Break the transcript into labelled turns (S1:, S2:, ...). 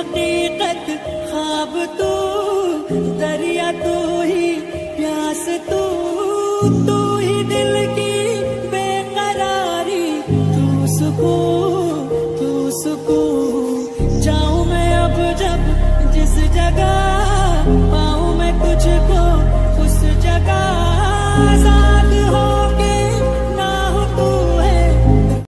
S1: हकीकत ख्वाब तू, दरिया तू ही प्यास तू, तू ही दिल की बेकरारी, तू सुकून